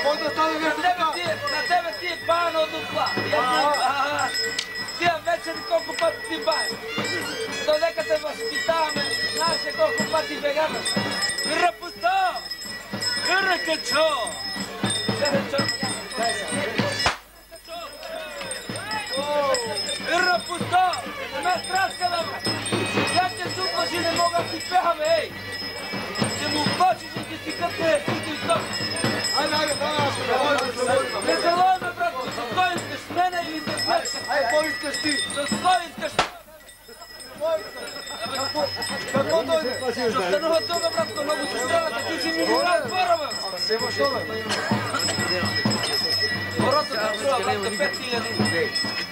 На тебе ти е пано от отла. Тия вечери колко пъти ти баем. Додека те възпитаваме, знаеш колко пъти бегаме. Рапусто! Ръкачо! Рапусто! Не ме страска, бе! Я те супаш и не мога да си пеха, бе, ей! Ще му почиш и ти си къпне сито и ток. Айде, не се лови, бе, братко! С кой искаш с мене или с сметка? Айде, кой искаш ти? С кой искаш? Какво дойде? Ще останува тук, братко, много се стрелате, ти си ми гора двора, бе! Сема що, бе? Хората да чува, братко, 5000.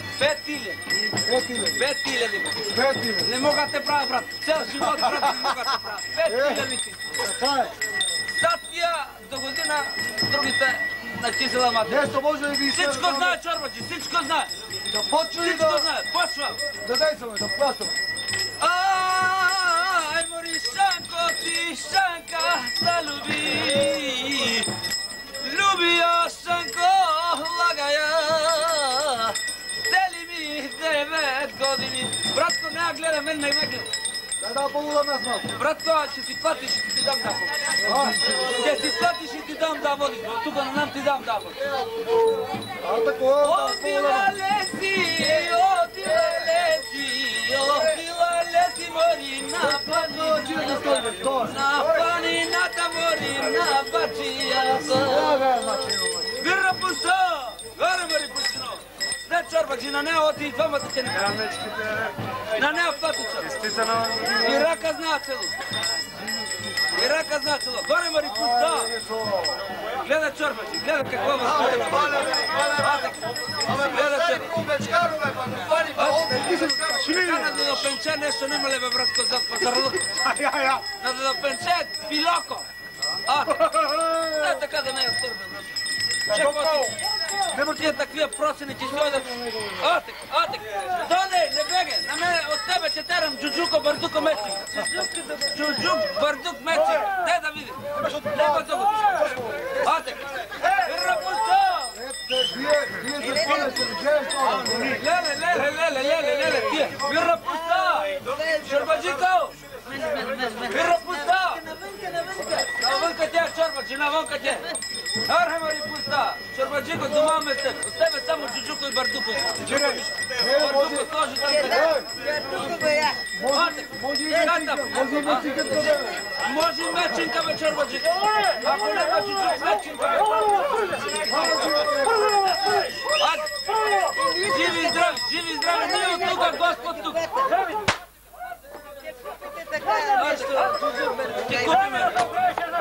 5000. 5000. Не мога да те правя, брат. Цял живот, брат, не мога да те правя. 5000 ти. Така е. Статия до година, другите начисла мати. Нещо може да ви се... Всичко знае, чорбачи, всичко знае. Да почва и Всичко да... знае, почвам. Да действаме, да плащаме. Ай, Моришанко, ти Шанка, залюби. Любия Шанко, лагая. Цели ми 9 години. Братко, не гледа, мен не ме гледа. Да полудам аз малко. Братко, ще си платиш и ти дам да води. Ще си платиш и ти дам да води. Тук на нам ти дам да води. Отила леси, мори на планината. На планината мори на бачията. Вирра пусто! Горе мори пустино! Не чорбачи, на нея оти и двамата те не кажа. На нея платича. И рака зна цело. И рака зна цело. Горе мори пусто! Гледа чорбачи, гледа какво възпитава. Гледа чорбачи. Така на да пенче нещо нема ли бе, братко, за пазарлук. На да пенче пилоко. Не така да не е стърбен. Нема тия такива просени, че дойдат. Отек. Доне, не беге. На мене от тебе че терам джуджуко бардуко мечи. Джуджук бардук мечи. Дай да видим. Не бардуко. Отек. Рапусто! Вие се спомняте, че Леле, тия. Вирра пуста! Чорбаджико! Вирра пуста! Навънка тя, чорбаджи, навънка тя! Арха мари пуста! Чорбаджико, дома ме с теб. С тебе само джуджуко и бардуко. Бардуко сложи там. Може и меченка, бе, чорбаджико. Ако не бе джуджук, меченка, бе. Живи и здрави, ние от тук, Господ тук. Ще купиме.